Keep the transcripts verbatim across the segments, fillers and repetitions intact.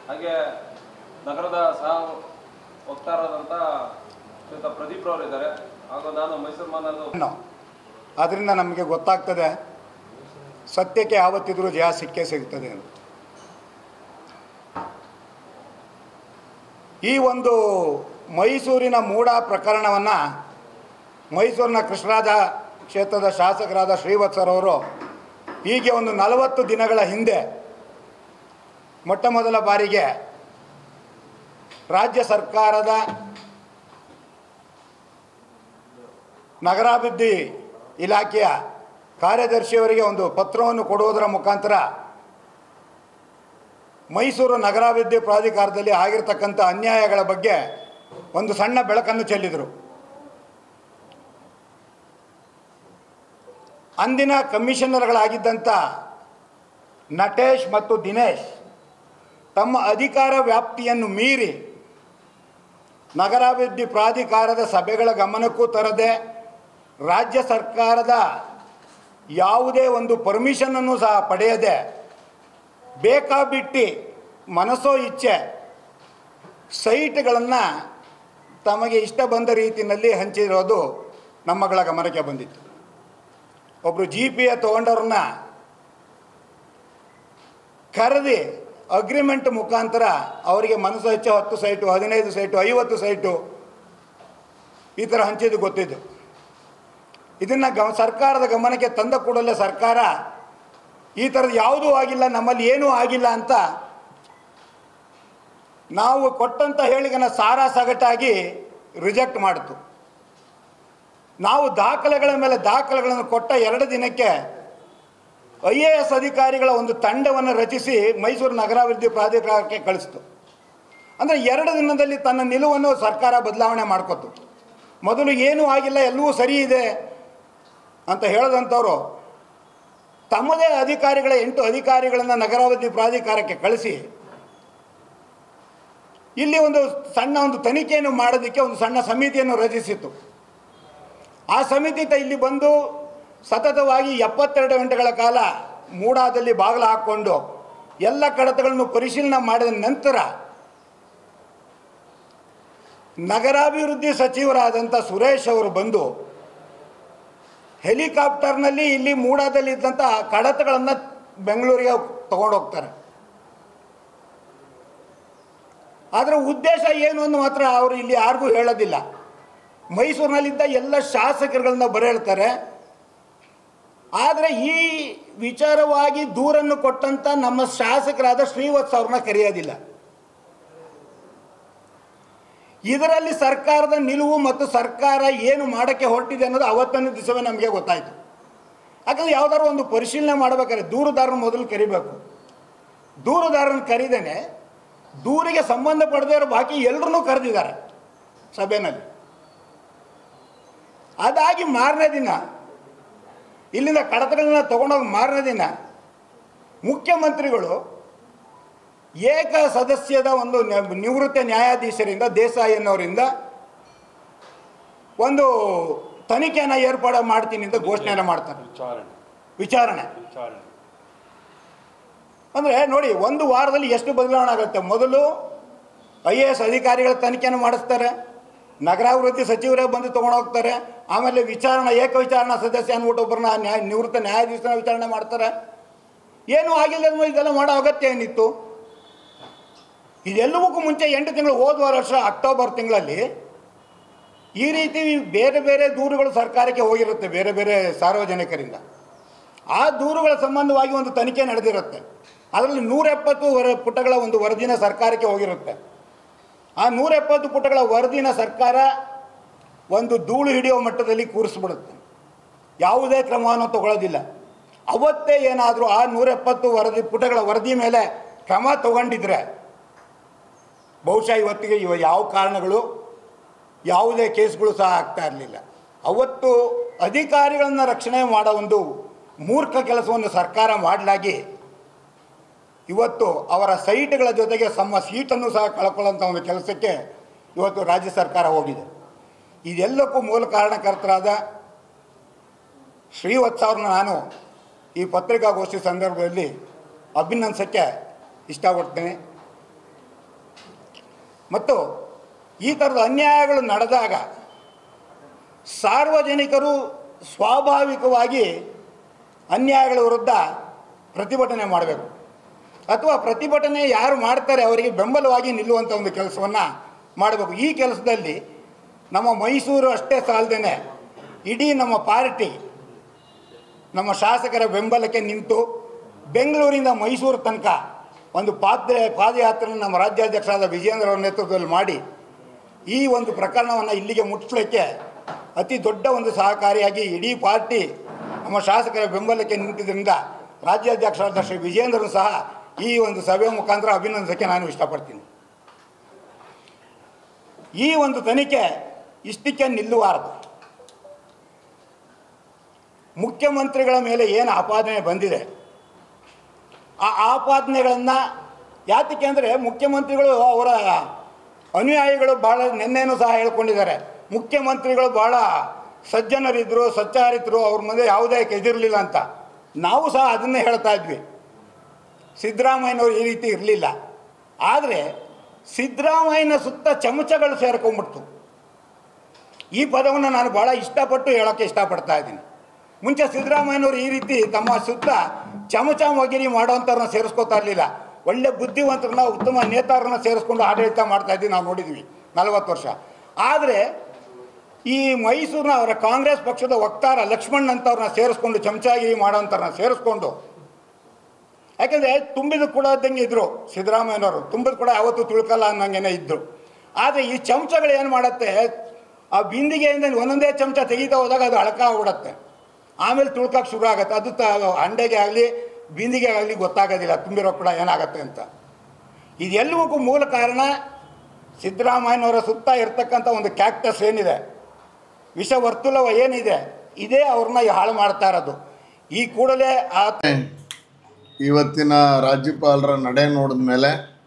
ಹಾಗೆ ನಗರದ ಸಹ ವಕ್ತಾರರಾದಂಥ ಶ್ರೀಯುತ ಪ್ರದೀಪ್ ರವರು ಇದ್ದಾರೆ. ಹಾಗೂ ನಾನು ಮೈಸೂರು ಮಾನದು ಅದರಿಂದ ನಮಗೆ ಗೊತ್ತಾಗ್ತದೆ ಸತ್ಯಕ್ಕೆ ಯಾವತ್ತಿದ್ರೂ ಜಯ ಸಿಕ್ಕೇ ಸಿಗ್ತದೆ ಅಂತ. ಈ ಒಂದು ಮೈಸೂರಿನ ಮೂಡ ಪ್ರಕರಣವನ್ನು ಮೈಸೂರಿನ ಕೃಷ್ಣರಾಜ ಕ್ಷೇತ್ರದ ಶಾಸಕರಾದ ಶ್ರೀವತ್ಸರವರು ಹೀಗೆ ಒಂದು ನಲವತ್ತು ದಿನಗಳ ಹಿಂದೆ ಮೊಟ್ಟ ಮೊದಲ ಬಾರಿಗೆ ರಾಜ್ಯ ಸರ್ಕಾರದ ನಗರಾಭಿವೃದ್ಧಿ ಇಲಾಖೆಯ ಕಾರ್ಯದರ್ಶಿಯವರಿಗೆ ಒಂದು ಪತ್ರವನ್ನು ಕೊಡುವುದರ ಮುಖಾಂತರ ಮೈಸೂರು ನಗರಾಭಿವೃದ್ಧಿ ಪ್ರಾಧಿಕಾರದಲ್ಲಿ ಆಗಿರತಕ್ಕಂಥ ಅನ್ಯಾಯಗಳ ಬಗ್ಗೆ ಒಂದು ಸಣ್ಣ ಬೆಳಕನ್ನು ಚೆಲ್ಲಿದರು. ಅಂದಿನ ಕಮಿಷನರ್ಗಳಾಗಿದ್ದಂಥ ನಟೇಶ್ ಮತ್ತು ದಿನೇಶ್ ತಮ್ಮ ಅಧಿಕಾರ ವ್ಯಾಪ್ತಿಯನ್ನು ಮೀರಿ ನಗರಾಭಿವೃದ್ಧಿ ಪ್ರಾಧಿಕಾರದ ಸಭೆಗಳ ಗಮನಕ್ಕೂ ತರದೆ ರಾಜ್ಯ ಸರ್ಕಾರದ ಯಾವುದೇ ಒಂದು ಪರ್ಮಿಷನನ್ನು ಸಹ ಪಡೆಯದೆ ಬೇಕಾಬಿಟ್ಟು ಮನಸ್ಸೋ ಇಚ್ಛೆ ಸೈಟ್ಗಳನ್ನು ತಮಗೆ ಇಷ್ಟ ಬಂದ ರೀತಿಯಲ್ಲಿ ಹಂಚಿರೋದು ನಮ್ಮಗಳ ಗಮನಕ್ಕೆ ಬಂದಿತ್ತು. ಒಬ್ಬರು ಜಿ ಪಿ ಎ ತೊಗೊಂಡವ್ರನ್ನ ಕರೆದಿ ಅಗ್ರಿಮೆಂಟ್ ಮುಖಾಂತರ ಅವರಿಗೆ ಮನಸ್ಸು ಹೆಚ್ಚು ಹತ್ತು ಸೈಟು ಹದಿನೈದು ಸೈಟು ಐವತ್ತು ಸೈಟು ಈ ಥರ ಹಂಚಿದ್ದು ಗೊತ್ತಿದ್ದು. ಇದನ್ನು ಗ ಸರ್ಕಾರದ ಗಮನಕ್ಕೆ ತಂದ ಕೂಡಲೇ ಸರ್ಕಾರ ಈ ಥರದ್ದು ಯಾವುದೂ ಆಗಿಲ್ಲ, ನಮ್ಮಲ್ಲಿ ಏನೂ ಆಗಿಲ್ಲ ಅಂತ ನಾವು ಕೊಟ್ಟಂಥ ಹೇಳಿಕೆನ ಸಾರಾ ಸಗಟಾಗಿ ರಿಜೆಕ್ಟ್ ಮಾಡಿತು. ನಾವು ದಾಖಲೆಗಳ ಮೇಲೆ ದಾಖಲೆಗಳನ್ನು ಕೊಟ್ಟ ಎರಡು ದಿನಕ್ಕೆ ಐ ಎ ಎಸ್ ಅಧಿಕಾರಿಗಳ ಒಂದು ತಂಡವನ್ನು ರಚಿಸಿ ಮೈಸೂರು ನಗರಾಭಿವೃದ್ಧಿ ಪ್ರಾಧಿಕಾರಕ್ಕೆ ಕಳಿಸ್ತು. ಅಂದರೆ ಎರಡು ದಿನದಲ್ಲಿ ತನ್ನ ನಿಲುವನ್ನು ಸರ್ಕಾರ ಬದಲಾವಣೆ ಮಾಡ್ಕೊತು. ಮೊದಲು ಏನೂ ಆಗಿಲ್ಲ, ಎಲ್ಲವೂ ಸರಿ ಇದೆ ಅಂತ ಹೇಳಿದಂಥವರು ತಮ್ಮದೇ ಅಧಿಕಾರಿಗಳ ಎಂಟು ಅಧಿಕಾರಿಗಳನ್ನು ನಗರಾಭಿವೃದ್ಧಿ ಪ್ರಾಧಿಕಾರಕ್ಕೆ ಕಳಿಸಿ ಇಲ್ಲಿ ಒಂದು ಸಣ್ಣ ಒಂದು ತನಿಖೆಯನ್ನು ಮಾಡೋದಕ್ಕೆ ಒಂದು ಸಣ್ಣ ಸಮಿತಿಯನ್ನು ರಚಿಸಿತ್ತು. ಆ ಸಮಿತಿ ಇಲ್ಲಿ ಬಂದು ಸತತವಾಗಿ ಎಪ್ಪತ್ತೆರಡು ಗಂಟೆಗಳ ಕಾಲ ಮೂಡಾದಲ್ಲಿ ಬಾಗಿಲು ಹಾಕ್ಕೊಂಡು ಎಲ್ಲ ಕಡತಗಳನ್ನು ಪರಿಶೀಲನೆ ಮಾಡಿದ ನಂತರ ನಗರಾಭಿವೃದ್ಧಿ ಸಚಿವರಾದಂಥ ಸುರೇಶ್ ಅವರು ಬಂದು ಹೆಲಿಕಾಪ್ಟರ್ನಲ್ಲಿ ಇಲ್ಲಿ ಮೂಡಾದಲ್ಲಿ ಇದ್ದಂಥ ಕಡತಗಳನ್ನು ಬೆಂಗಳೂರಿಗೆ ತಗೊಂಡೋಗ್ತಾರೆ. ಅದರ ಉದ್ದೇಶ ಏನು ಅಂತ ಮಾತ್ರ ಅವರು ಇಲ್ಲಿ ಯಾರಿಗೂ ಹೇಳೋದಿಲ್ಲ. ಮೈಸೂರಿನಲ್ಲಿದ್ದ ಎಲ್ಲ ಶಾಸಕರುಗಳನ್ನ ಬರೆಹೇಳ್ತಾರೆ. ಆದರೆ ಈ ವಿಚಾರವಾಗಿ ದೂರನ್ನು ಕೊಟ್ಟಂಥ ನಮ್ಮ ಶಾಸಕರಾದ ಶ್ರೀವತ್ಸ ಅವ್ರನ್ನ ಕರೆಯೋದಿಲ್ಲ. ಇದರಲ್ಲಿ ಸರ್ಕಾರದ ನಿಲುವು ಮತ್ತು ಸರ್ಕಾರ ಏನು ಮಾಡೋಕ್ಕೆ ಹೊರಟಿದೆ ಅನ್ನೋದು ಅವತ್ತೊಂದು ದಿವಸವೇ ನಮಗೆ ಗೊತ್ತಾಯಿತು. ಯಾಕಂದರೆ ಯಾವುದಾದ್ರು ಒಂದು ಪರಿಶೀಲನೆ ಮಾಡಬೇಕಾದ್ರೆ ದೂರುದಾರನ ಮೊದಲು ಕರಿಬೇಕು. ದೂರುದಾರನ ಕರೀದೇನೆ ದೂರಿಗೆ ಸಂಬಂಧಪಡದವರು ಬಾಕಿ ಎಲ್ಲರನ್ನೂ ಕರೆದಿದ್ದಾರೆ ಸಭೆಯಲ್ಲಿ. ಅದಾಗಿ ಮಾರನೇ ದಿನ ಇಲ್ಲಿಂದ ಕಡತಗಳನ್ನ ತೊಗೊಂಡೋಗಿ ಮಾರನೇ ದಿನ ಮುಖ್ಯಮಂತ್ರಿಗಳು ಏಕ ಸದಸ್ಯದ ಒಂದು ನಿವೃತ್ತ ನ್ಯಾಯಾಧೀಶರಿಂದ ದೇಸಾಯಿ ಅನ್ನೋರಿಂದ ಒಂದು ತನಿಖೆಯನ್ನು ಏರ್ಪಾಡು ಮಾಡ್ತೀನಿ ಅಂತ ಘೋಷಣೆಯನ್ನು ಮಾಡ್ತಾರೆ. ವಿಚಾರಣೆ ಅಂದರೆ ನೋಡಿ, ಒಂದು ವಾರದಲ್ಲಿ ಎಷ್ಟು ಬದಲಾವಣೆ ಆಗುತ್ತೆ. ಮೊದಲು ಐ ಎ ಎಸ್ ಅಧಿಕಾರಿಗಳ ತನಿಖೆಯನ್ನು ಮಾಡಿಸ್ತಾರೆ, ನಗರಾಭಿವೃದ್ಧಿ ಸಚಿವರೇ ಬಂದು ತೊಗೊಂಡೋಗ್ತಾರೆ. ಆಮೇಲೆ ವಿಚಾರಣೆ ಏಕ ವಿಚಾರಣಾ ಸದಸ್ಯ ಅಂದ್ಬಿಟ್ಟು ಒಬ್ಬರನ್ನ ನ್ಯಾಯ ನಿವೃತ್ತ ನ್ಯಾಯಾಧೀಶನ ವಿಚಾರಣೆ ಮಾಡ್ತಾರೆ. ಏನೂ ಆಗಿಲ್ಲ, ಇದೆಲ್ಲ ಮಾಡೋ ಅಗತ್ಯ ಏನಿತ್ತು? ಇದೆಲ್ಲವಕ್ಕೂ ಮುಂಚೆ ಎಂಟು ತಿಂಗಳು ಹೋದ ವರ್ಷ ಅಕ್ಟೋಬರ್ ತಿಂಗಳಲ್ಲಿ ಈ ರೀತಿ ಬೇರೆ ಬೇರೆ ದೂರುಗಳು ಸರ್ಕಾರಕ್ಕೆ ಹೋಗಿರುತ್ತೆ ಬೇರೆ ಬೇರೆ ಸಾರ್ವಜನಿಕರಿಂದ. ಆ ದೂರುಗಳ ಸಂಬಂಧವಾಗಿ ಒಂದು ತನಿಖೆ ನಡೆದಿರುತ್ತೆ. ಅದರಲ್ಲಿ ನೂರ ಎಪ್ಪತ್ತು ವರ ಪುಟಗಳ ಒಂದು ವರದಿನ ಸರ್ಕಾರಕ್ಕೆ ಹೋಗಿರುತ್ತೆ. ಆ ನೂರ ಎಪ್ಪತ್ತು ಪುಟಗಳ ವರದಿನ ಸರ್ಕಾರ ಒಂದು ಧೂಳು ಹಿಡಿಯೋ ಮಟ್ಟದಲ್ಲಿ ಕೂರಿಸ್ಬಿಡುತ್ತೆ. ಯಾವುದೇ ಕ್ರಮವನ್ನು ತಗೊಳ್ಳೋದಿಲ್ಲ. ಅವತ್ತೇ ಏನಾದರೂ ಆ ನೂರ ಎಪ್ಪತ್ತು ವರದಿ ಪುಟಗಳ ವರದಿ ಮೇಲೆ ಕ್ರಮ ತಗೊಂಡಿದ್ರೆ ಬಹುಶಃ ಇವತ್ತಿಗೆ ಇವ ಯಾವ ಕಾರಣಗಳು ಯಾವುದೇ ಕೇಸ್ಗಳು ಸಹ ಆಗ್ತಾ ಇರಲಿಲ್ಲ. ಅವತ್ತು ಅಧಿಕಾರಿಗಳನ್ನು ರಕ್ಷಣೆ ಮಾಡೋ ಒಂದು ಮೂರ್ಖ ಕೆಲಸವನ್ನು ಸರ್ಕಾರ ಮಾಡಲಾಗಿ ಇವತ್ತು ಅವರ ಸೈಟ್ಗಳ ಜೊತೆಗೆ ತಮ್ಮ ಸೀಟನ್ನು ಸಹ ಕಳ್ಕೊಳ್ಳೋಂಥ ಒಂದು ಕೆಲಸಕ್ಕೆ ಇವತ್ತು ರಾಜ್ಯ ಸರ್ಕಾರ ಹೋಗಿದೆ. ಇದೆಲ್ಲಕ್ಕೂ ಮೂಲ ಕಾರಣಕರ್ತರಾದ ಶ್ರೀವತ್ಸ ಅವ್ರನ್ನ ನಾನು ಈ ಪತ್ರಿಕಾಗೋಷ್ಠಿ ಸಂದರ್ಭದಲ್ಲಿ ಅಭಿನಂದಿಸೋಕ್ಕೆ ಇಷ್ಟಪಡ್ತೇನೆ. ಮತ್ತು ಈ ಥರದ ಅನ್ಯಾಯಗಳು ನಡೆದಾಗ ಸಾರ್ವಜನಿಕರು ಸ್ವಾಭಾವಿಕವಾಗಿ ಅನ್ಯಾಯಗಳ ವಿರುದ್ಧ ಪ್ರತಿಭಟನೆ ಮಾಡಬೇಕು, ಅಥವಾ ಪ್ರತಿಭಟನೆ ಯಾರು ಮಾಡ್ತಾರೆ ಅವರಿಗೆ ಬೆಂಬಲವಾಗಿ ನಿಲ್ಲುವಂಥ ಒಂದು ಕೆಲಸವನ್ನು ಮಾಡಬೇಕು. ಈ ಕೆಲಸದಲ್ಲಿ ನಮ್ಮ ಮೈಸೂರು ಅಷ್ಟೇ ಸಾಲದೇನೆ ಇಡೀ ನಮ್ಮ ಪಾರ್ಟಿ ನಮ್ಮ ಶಾಸಕರ ಬೆಂಬಲಕ್ಕೆ ನಿಂತು ಬೆಂಗಳೂರಿಂದ ಮೈಸೂರು ತನಕ ಒಂದು ಪಾದ ಪಾದಯಾತ್ರೆಯನ್ನು ನಮ್ಮ ರಾಜ್ಯಾಧ್ಯಕ್ಷರಾದ ವಿಜೇಂದ್ರ ಅವರ ನೇತೃತ್ವದಲ್ಲಿ ಮಾಡಿ ಈ ಒಂದು ಪ್ರಕರಣವನ್ನು ಇಲ್ಲಿಗೆ ಮುಟ್ಟಿಸಲಿಕ್ಕೆ ಅತಿ ದೊಡ್ಡ ಒಂದು ಸಹಕಾರಿಯಾಗಿ ಇಡೀ ಪಾರ್ಟಿ ನಮ್ಮ ಶಾಸಕರ ಬೆಂಬಲಕ್ಕೆ ನಿಂತಿದ್ದರಿಂದ ರಾಜ್ಯಾಧ್ಯಕ್ಷರಾದ ಶ್ರೀ ವಿಜೇಂದ್ರನು ಸಹ ಈ ಒಂದು ಸಭೆಯ ಮುಖಾಂತರ ಅಭಿನಂದಿಸೋಕ್ಕೆ ನಾನು ಇಷ್ಟಪಡ್ತೀನಿ. ಈ ಒಂದು ತನಿಖೆ ಇಷ್ಟಕ್ಕೆ ನಿಲ್ಲುವಾರದು. ಮುಖ್ಯಮಂತ್ರಿಗಳ ಮೇಲೆ ಏನು ಆಪಾದನೆ ಬಂದಿದೆ ಆ ಆಪಾದನೆಗಳನ್ನು ಯಾತಕ್ಕೆ ಅಂದರೆ ಮುಖ್ಯಮಂತ್ರಿಗಳು ಅವರ ಅನುಯಾಯಿಗಳು ಭಾಳ ನಿನ್ನೆನೂ ಸಹ ಹೇಳ್ಕೊಂಡಿದ್ದಾರೆ, ಮುಖ್ಯಮಂತ್ರಿಗಳು ಭಾಳ ಸಜ್ಜನರಿದ್ದರು, ಸಚ್ಚಾರಿತರು, ಅವ್ರ ಮುಂದೆ ಯಾವುದೇ ಕೆದಿರಲಿಲ್ಲ ಅಂತ. ನಾವು ಸಹ ಅದನ್ನೇ ಹೇಳ್ತಾ ಇದ್ವಿ. ಸಿದ್ದರಾಮಯ್ಯನವರು ಈ ರೀತಿ ಇರಲಿಲ್ಲ. ಆದರೆ ಸಿದ್ದರಾಮಯ್ಯನ ಸುತ್ತ ಚಮಚಗಳು ಸೇರ್ಕೊಂಡ್ಬಿಡ್ತು. ಈ ಪದವನ್ನು ನಾನು ಭಾಳ ಇಷ್ಟಪಟ್ಟು ಹೇಳೋಕ್ಕೆ ಇಷ್ಟಪಡ್ತಾ ಇದ್ದೀನಿ. ಮುಂಚೆ ಸಿದ್ದರಾಮಯ್ಯನವರು ಈ ರೀತಿ ತಮ್ಮ ಸುತ್ತ ಚಮಚ ಮಗಿರಿ ಮಾಡೋವಂಥವ್ರನ್ನ ಸೇರಿಸ್ಕೋತಾ ಇರಲಿಲ್ಲ. ಒಳ್ಳೆ ಬುದ್ಧಿವಂತರನ್ನ, ಉತ್ತಮ ನೇತಾರನ್ನ ಸೇರಿಸ್ಕೊಂಡು ಆಡಳಿತ ಮಾಡ್ತಾ ಇದ್ದೀವಿ ನಾವು ನೋಡಿದ್ವಿ ನಲವತ್ತು ವರ್ಷ. ಆದರೆ ಈ ಮೈಸೂರಿನ ಅವರ ಕಾಂಗ್ರೆಸ್ ಪಕ್ಷದ ವಕ್ತಾರ ಲಕ್ಷ್ಮಣ್ ಅಂತವ್ರನ್ನ ಸೇರಿಸ್ಕೊಂಡು ಚಮಚಾಗಿರಿ ಮಾಡೋವಂಥವ್ರನ್ನ ಸೇರಿಸ್ಕೊಂಡು, ಯಾಕೆಂದರೆ ತುಂಬಿದ ಕೊಡೋದಂಗೆ ಇದ್ದರು ಸಿದ್ದರಾಮಯ್ಯನವರು, ತುಂಬಿದ ಕೂಡ ಯಾವತ್ತೂ ತುಳ್ಕಲ್ಲ ಅನ್ನೋಂಗೆ ಇದ್ದರು. ಆದರೆ ಈ ಚಮಚಗಳು ಏನು ಮಾಡುತ್ತೆ, ಆ ಬಿಂದಿಗೆಯಿಂದ ಒಂದೊಂದೇ ಚಮಚ ತೆಗಿತಾ ಹೋದಾಗ ಅದು ಅಳಕ ಆಗ್ಬಿಡತ್ತೆ, ಆಮೇಲೆ ತುಳ್ಕಕ್ಕೆ ಶುರು ಆಗುತ್ತೆ. ಅದು ತ ಅಂಡೆಗೆ ಆಗಲಿ ಬಿಂದಿಗೆ ಆಗಲಿ ಗೊತ್ತಾಗೋದಿಲ್ಲ ತುಂಬಿರೋ ಕೂಡ ಏನಾಗುತ್ತೆ ಅಂತ. ಇದೆಲ್ಲವಕ್ಕೂ ಮೂಲ ಕಾರಣ ಸಿದ್ದರಾಮಯ್ಯನವರ ಸುತ್ತ ಇರ್ತಕ್ಕಂಥ ಒಂದು ಕ್ಯಾಕ್ಟಸ್ ಏನಿದೆ, ವಿಷವರ್ತುಲವ ಏನಿದೆ, ಇದೇ ಅವ್ರನ್ನ ಹಾಳು ಮಾಡ್ತಾ ಇರೋದು. ಈ ಕೂಡಲೇ ಆ ಇವತ್ತಿನ ರಾಜ್ಯಪಾಲರ ನಡೆ ನೋಡಿದ ಮೇಲೆ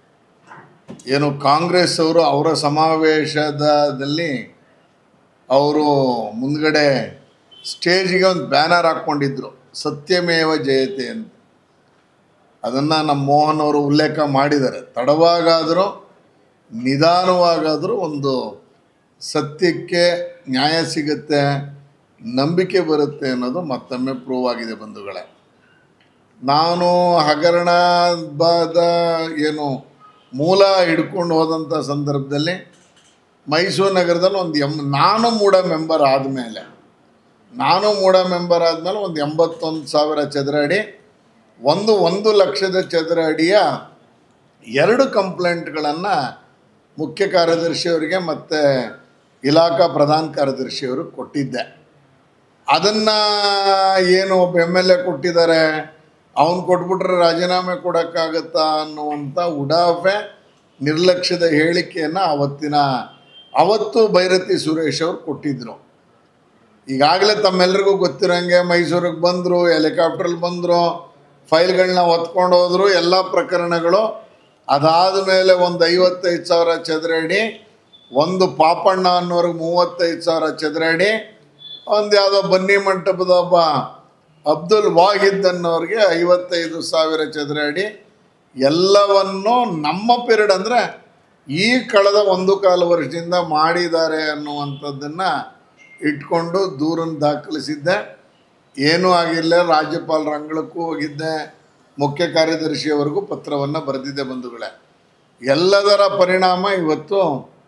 ಏನು ಕಾಂಗ್ರೆಸ್ ಅವರು ಅವರ ಸಮಾವೇಶದಲ್ಲಿ ಅವರು ಮುಂದ್ಗಡೆ ಸ್ಟೇಜಿಗೆ ಒಂದು ಬ್ಯಾನರ್ ಹಾಕ್ಕೊಂಡಿದ್ರು, ಸತ್ಯಮೇವ ಜಯತೆ ಅಂತ. ಅದನ್ನು ನಮ್ಮ ಮೋಹನ್ ಅವರು ಉಲ್ಲೇಖ ಮಾಡಿದ್ದಾರೆ. ತಡವಾಗಾದರೂ ನಿಧಾನವಾಗಾದರೂ ಒಂದು ಸತ್ಯಕ್ಕೆ ನ್ಯಾಯ ಸಿಗುತ್ತೆ, ನಂಬಿಕೆ ಬರುತ್ತೆ ಅನ್ನೋದು ಮತ್ತೊಮ್ಮೆ ಪ್ರೂವ್ ಆಗಿದೆ ಬಂಧುಗಳೇ. ನಾನು ಹಗರಣದ ಏನು ಮೂಲ ಹಿಡ್ಕೊಂಡು ಹೋದಂಥ ಸಂದರ್ಭದಲ್ಲಿ ಮೈಸೂರು ನಗರದಲ್ಲಿ ಒಂದು ಎಂ ನಾನು ಮೂಡ ಮೆಂಬರ್ ಆದಮೇಲೆ ನಾನು ಮೂಡ ಮೆಂಬರ್ ಆದಮೇಲೆ ಒಂದು ಎಂಬತ್ತೊಂದು ಸಾವಿರ ಚದರ ಅಡಿ ಒಂದು ಒಂದು ಲಕ್ಷದ ಚದರ ಅಡಿಯ ಎರಡು ಕಂಪ್ಲೇಂಟ್ಗಳನ್ನು ಮುಖ್ಯ ಕಾರ್ಯದರ್ಶಿಯವರಿಗೆ ಮತ್ತು ಇಲಾಖಾ ಪ್ರಧಾನ ಕಾರ್ಯದರ್ಶಿಯವರು ಕೊಟ್ಟಿದ್ದೆ. ಅದನ್ನು ಏನು ಒಬ್ಬ ಎಮ್ ಎಲ್ ಎ ಕೊಟ್ಟಿದ್ದಾರೆ, ಅವನು ಕೊಟ್ಬಿಟ್ರೆ ರಾಜೀನಾಮೆ ಕೊಡೋಕ್ಕಾಗತ್ತಾ ಅನ್ನುವಂಥ ಉಡಾಫೆ ನಿರ್ಲಕ್ಷ್ಯದ ಹೇಳಿಕೆಯನ್ನು ಅವತ್ತಿನ ಅವತ್ತು ಭೈರತಿ ಸುರೇಶ್ ಅವರು ಕೊಟ್ಟಿದ್ದರು. ಈಗಾಗಲೇ ತಮ್ಮೆಲ್ಲರಿಗೂ ಗೊತ್ತಿರೋಂಗೆ ಮೈಸೂರಿಗೆ ಬಂದರು, ಹೆಲಿಕಾಪ್ಟ್ರಲ್ಲಿ ಬಂದರು, ಫೈಲ್ಗಳನ್ನ ಹೊತ್ಕೊಂಡು ಹೋದರು, ಎಲ್ಲ ಪ್ರಕರಣಗಳು. ಅದಾದ ಮೇಲೆ ಒಂದು ಐವತ್ತೈದು ಸಾವಿರ ಚದರ ಅಡಿ, ಒಂದು ಪಾಪಣ್ಣ ಅನ್ನೋರಿಗೆ ಮೂವತ್ತೈದು ಸಾವಿರ ಚದರ ಅಡಿ, ಒಂದು ಯಾವುದೋ ಬನ್ನಿ ಮಂಟಪದ ಒಬ್ಬ ಅಬ್ದುಲ್ ವಾಹಿದ್ ಅನ್ನೋರಿಗೆ ಐವತ್ತೈದು ಸಾವಿರ ಚದರ ಅಡಿ, ಎಲ್ಲವನ್ನು ನಮ್ಮ ಪೀರಿಯಡ್ ಅಂದರೆ ಈ ಕಳೆದ ಒಂದು ಕಾಲು ವರ್ಷದಿಂದ ಮಾಡಿದ್ದಾರೆ ಅನ್ನುವಂಥದ್ದನ್ನು ಇಟ್ಕೊಂಡು ದೂರನ್ನು ದಾಖಲಿಸಿದ್ದೆ. ಏನೂ ಆಗಿಲ್ಲ. ರಾಜ್ಯಪಾಲರ ಅಂಗಳಕ್ಕೂ ಹೋಗಿದ್ದೆ, ಮುಖ್ಯ ಕಾರ್ಯದರ್ಶಿಯವರೆಗೂ ಪತ್ರವನ್ನು ಬರೆದಿದ್ದೆ ಬಂಧುಗಳೇ. ಎಲ್ಲದರ ಪರಿಣಾಮ ಇವತ್ತು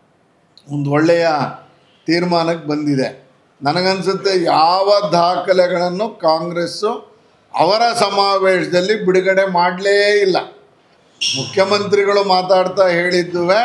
ಒಂದು ಒಳ್ಳೆಯ ತೀರ್ಮಾನಕ್ಕೆ ಬಂದಿದೆ. ನನಗನ್ಸುತ್ತೆ ಯಾವ ದಾಖಲೆಗಳನ್ನು ಕಾಂಗ್ರೆಸ್ಸು ಅವರ ಸಮಾವೇಶದಲ್ಲಿ ಬಿಡುಗಡೆ ಮಾಡಲೇ ಇಲ್ಲ. ಮುಖ್ಯಮಂತ್ರಿಗಳು ಮಾತಾಡ್ತಾ ಹೇಳಿದ್ದುವೆ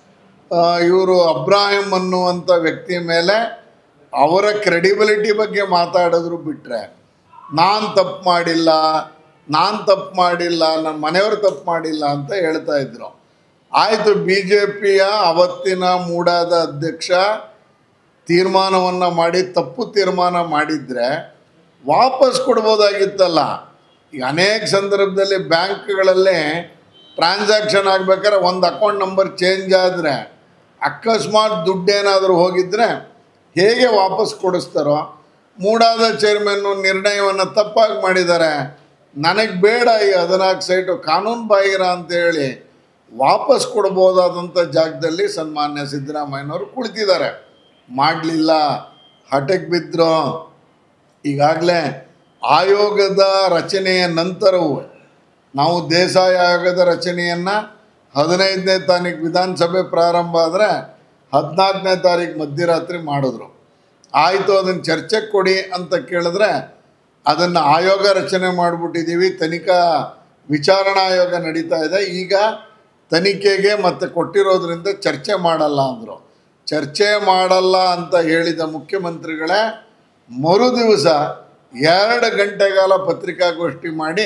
ಇವರು ಅಬ್ರಾಹಿಂ ಅನ್ನುವಂಥ ವ್ಯಕ್ತಿ ಮೇಲೆ ಅವರ ಕ್ರೆಡಿಬಿಲಿಟಿ ಬಗ್ಗೆ ಮಾತಾಡಿದ್ರು ಬಿಟ್ಟರೆ ನಾನು ತಪ್ಪು ಮಾಡಿಲ್ಲ, ನಾನು ತಪ್ಪು ಮಾಡಿಲ್ಲ, ನನ್ನ ಮನೆಯವರು ತಪ್ಪು ಮಾಡಿಲ್ಲ ಅಂತ ಹೇಳ್ತಾ ಇದ್ರು. ಆಯಿತು, ಬಿ ಜೆ ಪಿಯ ಅವತ್ತಿನ ಮೂಡಾದ ಅಧ್ಯಕ್ಷ ತೀರ್ಮಾನವನ್ನು ಮಾಡಿ ತಪ್ಪು ತೀರ್ಮಾನ ಮಾಡಿದರೆ ವಾಪಸ್ ಕೊಡ್ಬೋದಾಗಿತ್ತಲ್ಲ. ಈಗ ಅನೇಕ ಸಂದರ್ಭದಲ್ಲಿ ಬ್ಯಾಂಕ್ಗಳಲ್ಲಿ ಟ್ರಾನ್ಸಾಕ್ಷನ್ ಆಗಬೇಕಾದ್ರೆ ಒಂದು ಅಕೌಂಟ್ ನಂಬರ್ ಚೇಂಜ್ ಆದರೆ ಅಕಸ್ಮಾತ್ ದುಡ್ಡೇನಾದರೂ ಹೋಗಿದ್ದರೆ ಹೇಗೆ ವಾಪಸ್ ಕೊಡಿಸ್ತಾರೋ, ಮೂಡಾದ ಚೇರ್ಮನ್ನು ನಿರ್ಣಯವನ್ನು ತಪ್ಪಾಗಿ ಮಾಡಿದ್ದಾರೆ, ನನಗೆ ಬೇಡ ಈ ಹದಿನಾಲ್ಕು ಸೈಟು ಕಾನೂನು ಬಾಹಿರ ಅಂತೇಳಿ ವಾಪಸ್ ಕೊಡ್ಬೋದಾದಂಥ ಜಾಗದಲ್ಲಿ ಸನ್ಮಾನ್ಯ ಸಿದ್ದರಾಮಯ್ಯನವರು ಕುಳಿತಿದ್ದಾರೆ. ಮಾಡಲಿಲ್ಲ, ಹಠಕ್ಕೆ ಬಿದ್ದರು. ಈಗಾಗಲೇ ಆಯೋಗದ ರಚನೆಯ ನಂತರವೂ ನಾವು ದೇಸಾಯಿ ಆಯೋಗದ ರಚನೆಯನ್ನು ಹದಿನೈದನೇ ತಾರೀಕು ವಿಧಾನಸಭೆ ಪ್ರಾರಂಭ ಆದರೆ ಹದಿನಾಲ್ಕನೇ ತಾರೀಕು ಮಧ್ಯರಾತ್ರಿ ಮಾಡಿದ್ರು. ಆಯಿತು, ಅದನ್ನು ಚರ್ಚೆಗೆ ಕೊಡಿ ಅಂತ ಕೇಳಿದ್ರೆ ಅದನ್ನು ಆಯೋಗ ರಚನೆ ಮಾಡಿಬಿಟ್ಟಿದ್ದೀವಿ, ತನಿಖಾ ವಿಚಾರಣಾ ಆಯೋಗ ನಡೀತಾ ಇದೆ, ಈಗ ತನಿಖೆಗೆ ಮತ್ತು ಕೊಟ್ಟಿರೋದ್ರಿಂದ ಚರ್ಚೆ ಮಾಡಲ್ಲ ಅಂದರು. ಚರ್ಚೆ ಮಾಡಲ್ಲ ಅಂತ ಹೇಳಿದ ಮುಖ್ಯಮಂತ್ರಿಗಳೇ ಮರು ದಿವಸ ಎರಡು ಗಂಟೆಗಾಲ ಪತ್ರಿಕಾಗೋಷ್ಠಿ ಮಾಡಿ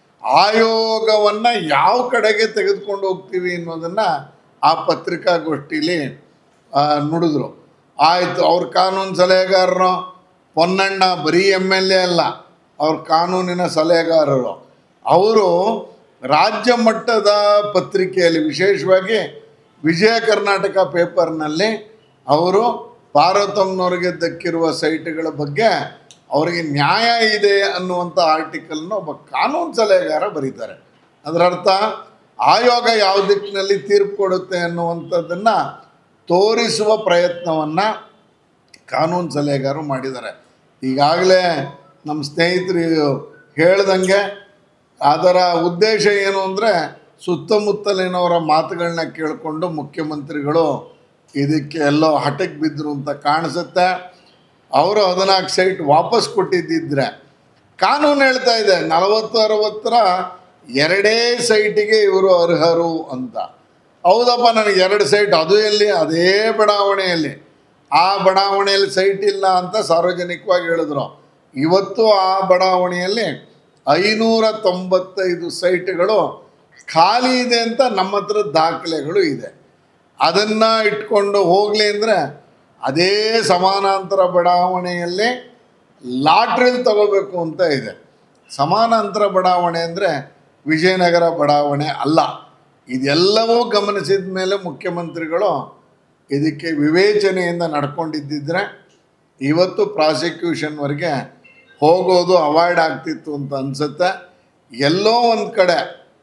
ಆಯೋಗವನ್ನು ಯಾವ ಕಡೆಗೆ ತೆಗೆದುಕೊಂಡು ಹೋಗ್ತೀವಿ ಅನ್ನೋದನ್ನು ಆ ಪತ್ರಿಕಾಗೋಷ್ಠಿಲಿ ನುಡಿದ್ರು. ಆಯಿತು, ಅವ್ರ ಕಾನೂನು ಸಲಹೆಗಾರರು ಪೊನ್ನಣ್ಣ ಬರೀ ಎಮ್ ಎಲ್ ಎ ಅಲ್ಲ, ಅವ್ರ ಕಾನೂನಿನ ಸಲಹೆಗಾರರು. ಅವರು ರಾಜ್ಯ ಮಟ್ಟದ ಪತ್ರಿಕೆಯಲ್ಲಿ ವಿಶೇಷವಾಗಿ ವಿಜಯ ಕರ್ನಾಟಕ ಪೇಪರ್ನಲ್ಲಿ ಅವರು ಪಾರ್ವತಮ್ಮನವ್ರಿಗೆ ದಕ್ಕಿರುವ ಸೈಟ್ಗಳ ಬಗ್ಗೆ ಅವರಿಗೆ ನ್ಯಾಯ ಇದೆ ಅನ್ನುವಂಥ ಆರ್ಟಿಕಲ್ನ ಒಬ್ಬ ಕಾನೂನು ಸಲಹೆಗಾರ ಬರೀತಾರೆ. ಅದರ ಅರ್ಥ ಆಯೋಗ ಯಾವ ದಿಕ್ಕಿನಲ್ಲಿ ತೀರ್ಪು ಕೊಡುತ್ತೆ ಅನ್ನುವಂಥದ್ದನ್ನು ತೋರಿಸುವ ಪ್ರಯತ್ನವನ್ನು ಕಾನೂನು ಸಲಹೆಗಾರರು ಮಾಡಿದ್ದಾರೆ. ಈಗಾಗಲೇ ನಮ್ಮ ಸ್ನೇಹಿತರು ಹೇಳ್ದಂಗೆ ಅದರ ಉದ್ದೇಶ ಏನು ಅಂದರೆ ಸುತ್ತಮುತ್ತಲಿನವರ ಮಾತುಗಳನ್ನ ಕೇಳಿಕೊಂಡು ಮುಖ್ಯಮಂತ್ರಿಗಳು ಇದಕ್ಕೆ ಎಲ್ಲೋ ಹಠಕ್ಕೆ ಬಿದ್ದರು ಅಂತ ಕಾಣಿಸುತ್ತೆ. ಅವರು ಹದಿನಾಲ್ಕು ಸೈಟ್ ವಾಪಸ್ ಕೊಟ್ಟಿದ್ದಿದ್ರೆ ಕಾನೂನು ಹೇಳ್ತಾ ಇದೆ ನಲವತ್ತು ಅರವತ್ತರ ಎರಡೇ ಸೈಟಿಗೆ ಇವರು ಅರ್ಹರು ಅಂತ. ಹೌದಪ್ಪ, ನನಗೆ ಎರಡು ಸೈಟ್, ಅದು ಎಲ್ಲಿ, ಅದೇ ಬಡಾವಣೆಯಲ್ಲಿ, ಆ ಬಡಾವಣೆಯಲ್ಲಿ ಸೈಟ್ ಇಲ್ಲ ಅಂತ ಸಾರ್ವಜನಿಕವಾಗಿ ಹೇಳಿದ್ರು. ಇವತ್ತು ಆ ಬಡಾವಣೆಯಲ್ಲಿ ಐನೂರ ತೊಂಬತ್ತೈದು ಸೈಟ್ಗಳು ಖಾಲಿ ಇದೆ ಅಂತ ನಮ್ಮ ಹತ್ರ ದಾಖಲೆಗಳು ಇದೆ. ಅದನ್ನು ಇಟ್ಕೊಂಡು ಹೋಗಲಿ ಅಂದರೆ ಅದೇ ಸಮಾನಾಂತರ ಬಡಾವಣೆಯಲ್ಲಿ ಲಾಟ್ರಿಲಿ ತಗೋಬೇಕು ಅಂತ ಇದೆ. ಸಮಾನಾಂತರ ಬಡಾವಣೆ ಅಂದರೆ ವಿಜಯನಗರ ಬಡಾವಣೆ ಅಲ್ಲ. ಇದೆಲ್ಲವೂ ಗಮನಿಸಿದ ಮೇಲೆ ಮುಖ್ಯಮಂತ್ರಿಗಳು ಇದಕ್ಕೆ ವಿವೇಚನೆಯಿಂದ ನಡ್ಕೊಂಡಿದ್ದಿದ್ರೆ ಇವತ್ತು ಪ್ರಾಸಿಕ್ಯೂಷನ್ವರೆಗೆ ಹೋಗೋದು ಅವಾಯ್ಡ್ ಆಗ್ತಿತ್ತು ಅಂತ ಅನಿಸುತ್ತೆ. ಎಲ್ಲೋ ಒಂದು ಕಡೆ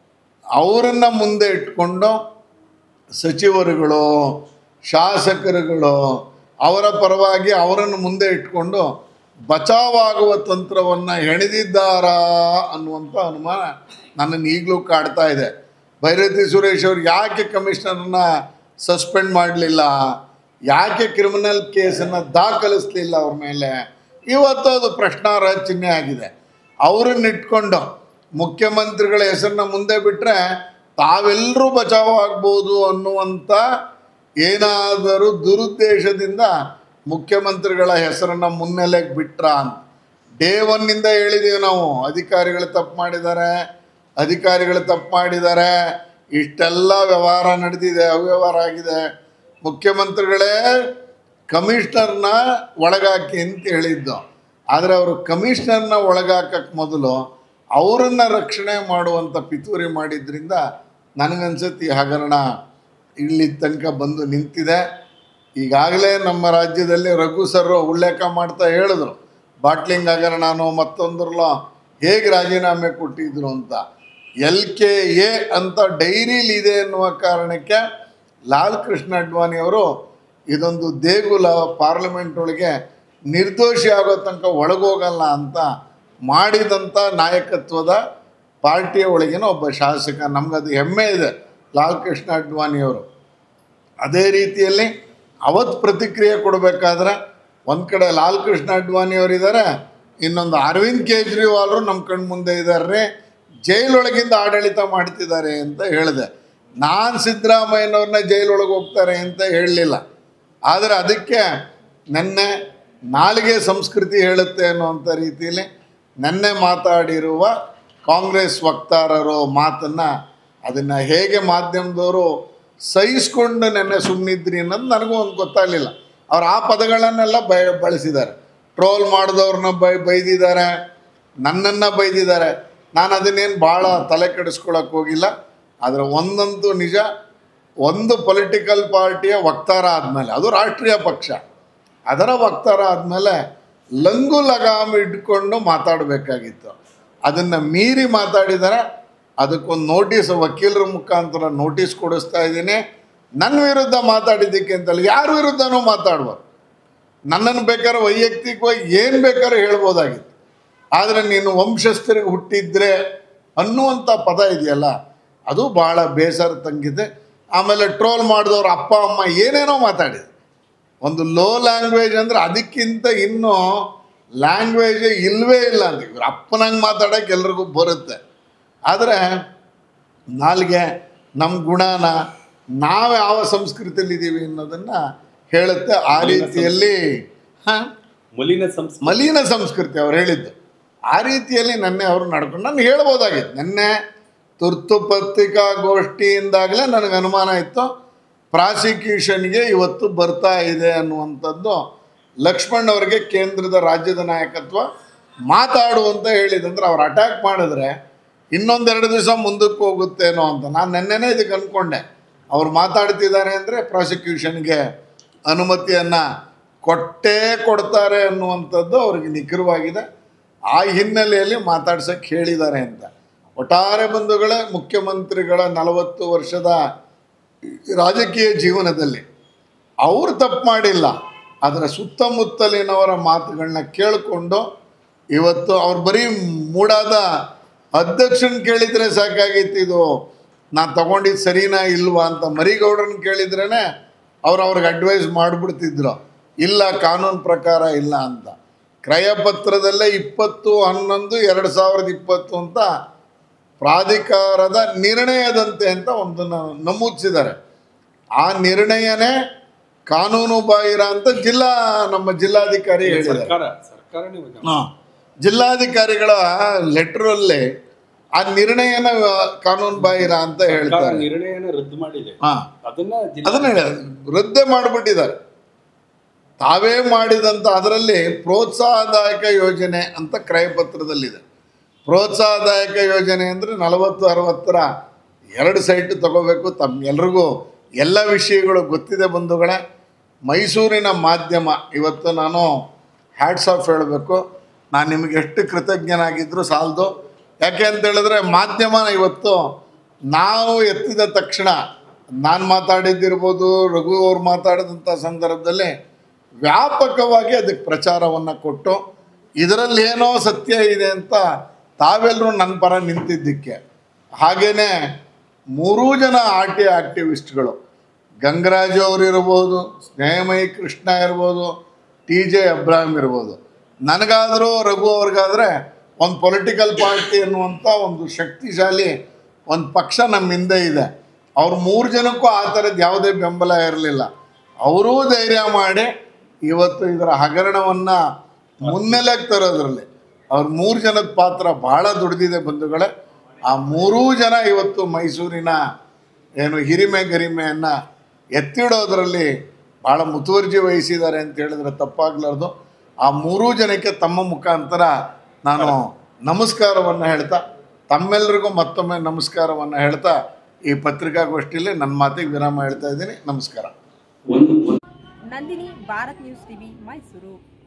ಅವರನ್ನು ಮುಂದೆ ಇಟ್ಕೊಂಡು ಸಚಿವರುಗಳು, ಶಾಸಕರುಗಳು ಅವರ ಪರವಾಗಿ ಅವರನ್ನು ಮುಂದೆ ಇಟ್ಕೊಂಡು ಬಚಾವಾಗುವ ತಂತ್ರವನ್ನು ಹೆಣೆದಿದ್ದಾರಾ ಅನ್ನುವಂಥ ಅನುಮಾನ ನನ್ನನ್ನು ಈಗಲೂ ಕಾಡ್ತಾ ಇದೆ. ಭೈರತಿ ಸುರೇಶ್ ಅವರು ಯಾಕೆ ಕಮಿಷನರನ್ನ ಸಸ್ಪೆಂಡ್ ಮಾಡಲಿಲ್ಲ, ಯಾಕೆ ಕ್ರಿಮಿನಲ್ ಕೇಸನ್ನು ದಾಖಲಿಸಲಿಲ್ಲ ಅವ್ರ ಮೇಲೆ, ಇವತ್ತು ಅದು ಪ್ರಶ್ನಾರ್ಹ ಚಿಹ್ನೆ ಆಗಿದೆ. ಅವರನ್ನಿಟ್ಕೊಂಡು ಮುಖ್ಯಮಂತ್ರಿಗಳ ಹೆಸರನ್ನ ಮುಂದೆ ಬಿಟ್ಟರೆ ತಾವೆಲ್ಲರೂ ಬಚಾವಾಗ್ಬೋದು ಅನ್ನುವಂಥ ಏನಾದರೂ ದುರುದ್ದೇಶದಿಂದ ಮುಖ್ಯಮಂತ್ರಿಗಳ ಹೆಸರನ್ನು ಮುನ್ನೆಲೆಗೆ ಬಿಟ್ರ ಅಂತ ಡೇ ಒನ್ನಿಂದ ಹೇಳಿದ್ದೀವಿ ನಾವು. ಅಧಿಕಾರಿಗಳು ತಪ್ಪು ಮಾಡಿದ್ದಾರೆ, ಅಧಿಕಾರಿಗಳು ತಪ್ಪು ಮಾಡಿದ್ದಾರೆ, ಇಷ್ಟೆಲ್ಲ ವ್ಯವಹಾರ ನಡೆದಿದೆ, ಅವ್ಯವಹಾರ ಆಗಿದೆ. ಮುಖ್ಯಮಂತ್ರಿಗಳೇ ಕಮಿಷನರ್ನ ಒಳಗಾಕಿ ಅಂತ ಹೇಳಿದ್ದು. ಆದರೆ ಅವರು ಕಮಿಷನರ್ನ ಒಳಗಾಕಕ್ಕೆ ಮೊದಲು ಅವರನ್ನು ರಕ್ಷಣೆ ಮಾಡುವಂಥ ಪಿತೂರಿ ಮಾಡಿದ್ರಿಂದ ನನಗನ್ಸುತ್ತೆ ಈ ಹಗರಣ ಇಲ್ಲಿ ತನಕ ಬಂದು ನಿಂತಿದೆ. ಈಗಾಗಲೇ ನಮ್ಮ ರಾಜ್ಯದಲ್ಲಿ ರಘು ಸರ್ ಉಲ್ಲೇಖ ಮಾಡ್ತಾ ಹೇಳಿದ್ರು ಬಾಟ್ಲಿಂಗ್ ಹಗರಣನೋ ಮತ್ತೊಂದರಲ್ಲೋ ಹೇಗೆ ರಾಜೀನಾಮೆ ಕೊಟ್ಟಿದ್ರು ಅಂತ. ಎಲ್ ಕೆ ಎ ಅಂತ ಡೈರಿಲಿ ಇದೆ ಎನ್ನುವ ಕಾರಣಕ್ಕೆ ಲಾಲ್ ಕೃಷ್ಣ ಅಡ್ವಾಣಿಯವರು ಇದೊಂದು ದೇಗುಲ, ಪಾರ್ಲಿಮೆಂಟ್ ಒಳಗೆ ನಿರ್ದೋಷಿ ಆಗೋ ತನಕ ಒಳಗೋಗಲ್ಲ ಅಂತ ಮಾಡಿದಂಥ ನಾಯಕತ್ವದ ಪಾರ್ಟಿಯ ಒಳಗಿನ ಒಬ್ಬ ಶಾಸಕ. ನಮಗದು ಹೆಮ್ಮೆ ಇದೆ ಲಾಲ್ ಕೃಷ್ಣ ಅಡ್ವಾಣಿಯವರು. ಅದೇ ರೀತಿಯಲ್ಲಿ ಅವತ್ತು ಪ್ರತಿಕ್ರಿಯೆ ಕೊಡಬೇಕಾದ್ರೆ ಒಂದು ಕಡೆ ಲಾಲ್ ಕೃಷ್ಣ ಅಡ್ವಾಣಿಯವರಿದ್ದಾರೆ, ಇನ್ನೊಂದು ಅರವಿಂದ್ ಕೇಜ್ರಿವಾಲ್ರು ನಮ್ಮ ಕಣ್ಣು ಮುಂದೆ ಇದ್ದಾರೆ, ಜೈಲೊಳಗಿಂದ ಆಡಳಿತ ಮಾಡ್ತಿದ್ದಾರೆ ಅಂತ ಹೇಳಿದೆ. ನಾನು ಸಿದ್ದರಾಮಯ್ಯನವ್ರನ್ನ ಜೈಲೊಳಗೆ ಹೋಗ್ತಾರೆ ಅಂತ ಹೇಳಲಿಲ್ಲ. ಆದರೆ ಅದಕ್ಕೆ ನೆನ್ನೆ ನಾಲಿಗೆ ಸಂಸ್ಕೃತಿ ಹೇಳುತ್ತೆ ಅನ್ನುವಂಥ ರೀತಿಯಲ್ಲಿ ನೆನ್ನೆ ಮಾತಾಡಿರುವ ಕಾಂಗ್ರೆಸ್ ವಕ್ತಾರರು ಮಾತನ್ನು ಅದನ್ನು ಹೇಗೆ ಮಾಧ್ಯಮದವರು ಸಹಿಸ್ಕೊಂಡು ನೆನ್ನೆ ಸುಮ್ಮನಿದ್ರಿ ಅನ್ನೋದು ನನಗೂ ಒಂದು ಗೊತ್ತಾಗಲಿಲ್ಲ. ಅವ್ರು ಆ ಪದಗಳನ್ನೆಲ್ಲ ಬಯ ಬಳಸಿದ್ದಾರೆ. ಟ್ರೋಲ್ ಮಾಡಿದವ್ರನ್ನ ಬೈ ಬೈದಿದ್ದಾರೆ, ನನ್ನನ್ನು ಬೈದಿದ್ದಾರೆ. ನಾನು ಅದನ್ನೇನು ಭಾಳ ತಲೆ ಕೆಡಿಸ್ಕೊಳಕ್ಕೆ ಹೋಗಿಲ್ಲ. ಆದರೆ ಒಂದಂತೂ ನಿಜ, ಒಂದು ಪೊಲಿಟಿಕಲ್ ಪಾರ್ಟಿಯ ವಕ್ತಾರ ಆದಮೇಲೆ, ಅದು ರಾಷ್ಟ್ರೀಯ ಪಕ್ಷ, ಅದರ ವಕ್ತಾರ ಆದಮೇಲೆ ಲಂಗು ಲಗಾಮ್ ಇಟ್ಕೊಂಡು ಮಾತಾಡಬೇಕಾಗಿತ್ತು. ಅದನ್ನು ಮೀರಿ ಮಾತಾಡಿದರೆ ಅದಕ್ಕೊಂದು ನೋಟಿಸ್ ವಕೀಲರ ಮುಖಾಂತರ ನೋಟಿಸ್ ಕೊಡಿಸ್ತಾ ಇದ್ದೀನಿ. ನನ್ನ ವಿರುದ್ಧ ಮಾತಾಡಿದ್ದಕ್ಕೆ ಅಂತಲ್ಲ, ಯಾರ ವಿರುದ್ಧನೂ ಮಾತಾಡುವ, ನನ್ನನ್ನು ಬೇಕಾದ್ರೆ ವೈಯಕ್ತಿಕವಾಗಿ ಏನು ಬೇಕಾದ್ರೂ ಹೇಳ್ಬೋದಾಗಿತ್ತು. ಆದರೆ ನೀನು ವಂಶಸ್ಥರಿಗೆ ಹುಟ್ಟಿದ್ರೆ ಅನ್ನುವಂಥ ಪದ ಇದೆಯಲ್ಲ, ಅದು ಭಾಳ ಬೇಸರ ತಂಗಿದೆ. ಆಮೇಲೆ ಟ್ರೋಲ್ ಮಾಡಿದವ್ರು ಅಪ್ಪ ಅಮ್ಮ ಏನೇನೋ ಮಾತಾಡಿದೆ. ಒಂದು ಲೋ ಲ್ಯಾಂಗ್ವೇಜ್ ಅಂದರೆ ಅದಕ್ಕಿಂತ ಇನ್ನೂ ಲ್ಯಾಂಗ್ವೇಜೇ ಇಲ್ಲವೇ ಇಲ್ಲ ಅಂತ. ಇವ್ರು ಅಪ್ಪನಂಗೆ ಮಾತಾಡೋಕೆ ಎಲ್ರಿಗೂ ಬರುತ್ತೆ. ಆದರೆ ನಾಲ್ಗೆ ನಮ್ಮ ಗುಣನ ನಾವು ಯಾವ ಸಂಸ್ಕೃತಿಯಲ್ಲಿ ಇದ್ದೀವಿ ಅನ್ನೋದನ್ನು ಹೇಳುತ್ತೆ. ಆ ರೀತಿಯಲ್ಲಿ ಹಾಂ ಮಲಿನ ಸಂಸ್ಕೃತಿ ಮಲಿನ ಸಂಸ್ಕೃತಿ ಅವ್ರು ಹೇಳಿದ್ದು. ಆ ರೀತಿಯಲ್ಲಿ ನೆನ್ನೆ ಅವರು ನಡ್ಕೊಂಡು ನಾನು ಹೇಳ್ಬೋದಾಗಿತ್ತು. ನೆನ್ನೆ ತುರ್ತು ಪತ್ರಿಕಾಗೋಷ್ಠಿಯಿಂದಾಗಲೇ ನನಗೆ ಅನುಮಾನ ಇತ್ತು ಪ್ರಾಸಿಕ್ಯೂಷನ್ಗೆ ಇವತ್ತು ಬರ್ತಾ ಇದೆ ಅನ್ನುವಂಥದ್ದು. ಲಕ್ಷ್ಮಣ್ ಅವರಿಗೆ ಕೇಂದ್ರದ ರಾಜ್ಯದ ನಾಯಕತ್ವ ಮಾತಾಡು ಅಂತ ಹೇಳಿದಂದ್ರೆ ಅವ್ರು ಅಟ್ಯಾಕ್ ಮಾಡಿದ್ರೆ ಇನ್ನೊಂದೆರಡು ದಿವಸ ಮುಂದಕ್ಕೆ ಹೋಗುತ್ತೇನೋ ಅಂತ ನಾನು ನೆನ್ನೆನೇ ಇದಕ್ಕೆ ಅಂದ್ಕೊಂಡೆ. ಅವ್ರು ಮಾತಾಡ್ತಿದ್ದಾರೆ ಅಂದರೆ ಪ್ರಾಸಿಕ್ಯೂಷನ್ಗೆ ಅನುಮತಿಯನ್ನು ಕೊಟ್ಟೇ ಕೊಡ್ತಾರೆ ಅನ್ನುವಂಥದ್ದು ಅವ್ರಿಗೆ ನಿಖರವಾಗಿದೆ. ಆ ಹಿನ್ನೆಲೆಯಲ್ಲಿ ಮಾತಾಡ್ಸೋಕ್ಕೆ ಹೇಳಿದ್ದಾರೆ ಅಂತ. ಒಟ್ಟಾರೆ ಬಂಧುಗಳೇ, ಮುಖ್ಯಮಂತ್ರಿಗಳ ನಲವತ್ತು ವರ್ಷದ ರಾಜಕೀಯ ಜೀವನದಲ್ಲಿ ಅವರು ತಪ್ಪು ಮಾಡಿಲ್ಲ. ಅದರ ಸುತ್ತಮುತ್ತಲಿನವರ ಮಾತುಗಳನ್ನ ಕೇಳಿಕೊಂಡು ಇವತ್ತು ಅವ್ರು ಬರೀ ಮೂಡಾದ ಅಧ್ಯಕ್ಷನ ಕೇಳಿದರೆ ಸಾಕಾಗಿತ್ತು, ಇದು ನಾನು ತಗೊಂಡಿದ್ದು ಸರಿನಾ ಇಲ್ವಾ ಅಂತ. ಮರಿಗೌಡರನ್ನ ಕೇಳಿದ್ರೇ ಅವ್ರು ಅವ್ರಿಗೆ ಅಡ್ವೈಸ್ ಮಾಡಿಬಿಡ್ತಿದ್ರು, ಇಲ್ಲ ಕಾನೂನು ಪ್ರಕಾರ ಇಲ್ಲ ಅಂತ. ಕ್ರಯಪತ್ರದಲ್ಲೇ ಇಪ್ಪತ್ತು ಹನ್ನೊಂದು ಎರಡು ಸಾವಿರದ ಇಪ್ಪತ್ತು ಅಂತ ಪ್ರಾಧಿಕಾರದ ನಿರ್ಣಯದಂತೆ ಅಂತ ಒಂದನ್ನು ನಮೂದಿಸಿದ್ದಾರೆ. ಆ ನಿರ್ಣಯನೇ ಕಾನೂನು ಬಾಹಿರ ಅಂತ ಜಿಲ್ಲಾ ನಮ್ಮ ಜಿಲ್ಲಾಧಿಕಾರಿ ಹೇಳಿದ್ದಾರೆ. ಹಾಂ, ಜಿಲ್ಲಾಧಿಕಾರಿಗಳ ಲೆಟ್ರಲ್ಲಿ ಆ ನಿರ್ಣಯನ ಕಾನೂನು ಬಾಹಿರ ಅಂತ ಹೇಳ್ತಾರೆ. ನಿರ್ಣಯನ ರದ್ದು ಮಾಡಿದೆ. ಹಾಂ, ಅದನ್ನ ಅದನ್ನ ರದ್ದೇ ಮಾಡಿಬಿಟ್ಟಿದ್ದಾರೆ ತಾವೇ ಮಾಡಿದಂಥ. ಅದರಲ್ಲಿ ಪ್ರೋತ್ಸಾಹದಾಯಕ ಯೋಜನೆ ಅಂತ ಕ್ರಯಪತ್ರದಲ್ಲಿದೆ. ಪ್ರೋತ್ಸಾಹದಾಯಕ ಯೋಜನೆ ಅಂದರೆ ನಲವತ್ತು ಅರವತ್ತರ ಎರಡು ಸೈಟ್ ತಗೋಬೇಕು. ತಮ್ಮೆಲ್ರಿಗೂ ಎಲ್ಲ ವಿಷಯಗಳು ಗೊತ್ತಿದೆ ಬಂಧುಗಳೇ. ಮೈಸೂರಿನ ಮಾಧ್ಯಮ ಇವತ್ತು ನಾನು ಹ್ಯಾಟ್ಸ್ ಆಫ್ ಹೇಳಬೇಕು. ನಾನು ನಿಮಗೆ ಎಷ್ಟು ಕೃತಜ್ಞನಾಗಿದ್ದರೂ ಸಾಲದು. ಯಾಕೆ ಅಂತ ಹೇಳಿದ್ರೆ ಮಾಧ್ಯಮ ಇವತ್ತು ನಾವು ಎತ್ತಿದ ತಕ್ಷಣ ನಾನು ಮಾತಾಡಿದ್ದಿರ್ಬೋದು, ರಘು ಅವ್ರು ಮಾತಾಡಿದಂಥ ಸಂದರ್ಭದಲ್ಲಿ ವ್ಯಾಪಕವಾಗಿ ಅದಕ್ಕೆ ಪ್ರಚಾರವನ್ನು ಕೊಟ್ಟು ಇದರಲ್ಲಿ ಏನೋ ಸತ್ಯ ಇದೆ ಅಂತ ತಾವೆಲ್ಲರೂ ನನ್ನ ಪರ ನಿಂತಿದ್ದಕ್ಕೆ. ಹಾಗೆಯೇ ಮೂರೂ ಜನ ಆರ್ ಟಿ ಆ್ಯಕ್ಟಿವಿಸ್ಟ್ಗಳು, ಗಂಗರಾಜು ಅವರು ಇರ್ಬೋದು, ಸ್ನೇಹಮಯಿ ಕೃಷ್ಣ ಇರ್ಬೋದು, ಟಿ ಜೆ ಅಬ್ರಾಹಿಂ ಇರ್ಬೋದು, ನನಗಾದರೂ ರಘು ಅವ್ರಿಗಾದರೆ ಒಂದು ಪೊಲಿಟಿಕಲ್ ಪಾರ್ಟಿ ಅನ್ನುವಂಥ ಒಂದು ಶಕ್ತಿಶಾಲಿ ಒಂದು ಪಕ್ಷ ನಮ್ಮ ಹಿಂದೆ ಇದೆ. ಅವ್ರು ಮೂರು ಜನಕ್ಕೂ ಆ ಥರದ್ದು ಯಾವುದೇ ಬೆಂಬಲ ಇರಲಿಲ್ಲ. ಅವರೂ ಧೈರ್ಯ ಮಾಡಿ ಇವತ್ತು ಇದರ ಹಗರಣವನ್ನು ಮುನ್ನೆಲೆಗೆ ತರೋದ್ರಲ್ಲಿ ಅವ್ರ ಮೂರು ಜನದ ಪಾತ್ರ ಭಾಳ ದೊಡ್ಡದಿದೆ ಬಂಧುಗಳೇ. ಆ ಮೂರೂ ಜನ ಇವತ್ತು ಮೈಸೂರಿನ ಏನು ಹಿರಿಮೆ ಗರಿಮೆಯನ್ನು ಎತ್ತಿಡೋದ್ರಲ್ಲಿ ಭಾಳ ಮುತುವರ್ಜಿ ವಹಿಸಿದ್ದಾರೆ ಅಂತ ಹೇಳಿದ್ರೆ ತಪ್ಪಾಗಲಾರ್ದು. ಆ ಮೂರೂ ಜನಕ್ಕೆ ತಮ್ಮ ಮುಖಾಂತರ ನಾನು ನಮಸ್ಕಾರವನ್ನು ಹೇಳ್ತಾ, ತಮ್ಮೆಲ್ಲರಿಗೂ ಮತ್ತೊಮ್ಮೆ ನಮಸ್ಕಾರವನ್ನು ಹೇಳ್ತಾ ಈ ಪತ್ರಿಕಾಗೋಷ್ಠಿಯಲ್ಲಿ ನನ್ನ ಮಾತಿಗೆ ವಿರಾಮ ಹೇಳ್ತಾ ಇದ್ದೀನಿ. ನಮಸ್ಕಾರ. Nandini, Bharat news TV, Mysuru.